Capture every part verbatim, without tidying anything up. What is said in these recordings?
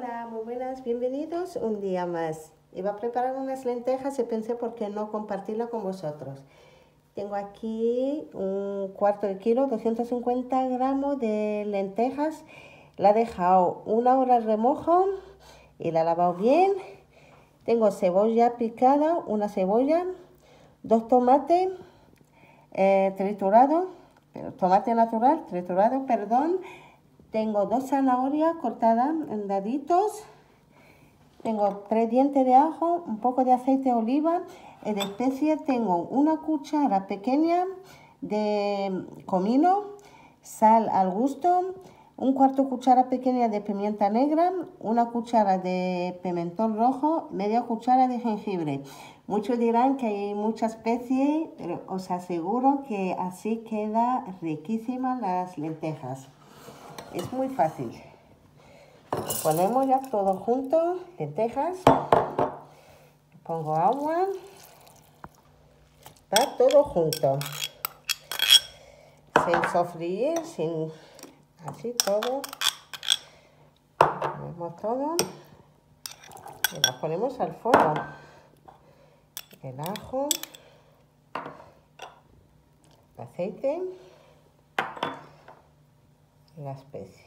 Hola, muy buenas, bienvenidos un día más. Iba a preparar unas lentejas y pensé por qué no compartirla con vosotros. Tengo aquí un cuarto de kilo, doscientos cincuenta gramos de lentejas. La he dejado una hora al remojo y la he lavado bien. Tengo cebolla picada, una cebolla, dos tomates eh, triturados, tomate natural, triturado, perdón. Tengo dos zanahorias cortadas en daditos. Tengo tres dientes de ajo, un poco de aceite de oliva. De especias tengo una cuchara pequeña de comino, sal al gusto, un cuarto cuchara pequeña de pimienta negra, una cuchara de pimentón rojo, media cuchara de jengibre. Muchos dirán que hay muchas especies, pero os aseguro que así queda riquísimas las lentejas. Es muy fácil. Ponemos ya todo junto, lentejas. Pongo agua. Está todo junto. Sin sofreír, sin... Así todo. Ponemos todo. Y la ponemos al fuego. El ajo. El aceite. Y la especie.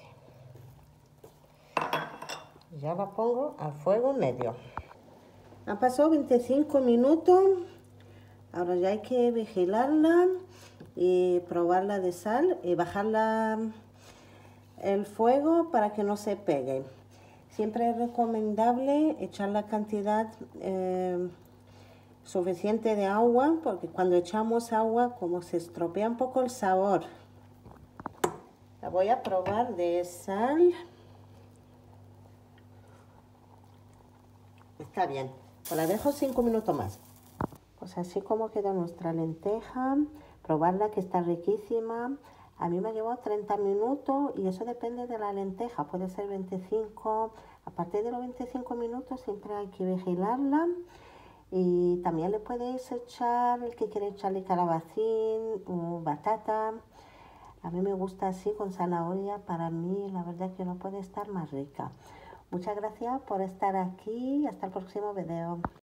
Ya la pongo al fuego medio. Han pasado veinticinco minutos. Ahora ya hay que vigilarla y probarla de sal y bajarla el fuego para que no se pegue. Siempre es recomendable echar la cantidad eh, suficiente de agua, porque cuando echamos agua como se estropea un poco el sabor. La voy a probar de sal. Está bien, pues la dejo cinco minutos más. Pues así como queda nuestra lenteja, probarla que está riquísima. A mí me llevó treinta minutos y eso depende de la lenteja, puede ser veinticinco. A partir de los veinticinco minutos siempre hay que vigilarla. Y también le podéis echar, el que quiere echarle calabacín o batata. A mí me gusta así con zanahoria, para mí la verdad que no puede estar más rica. Muchas gracias por estar aquí, hasta el próximo video.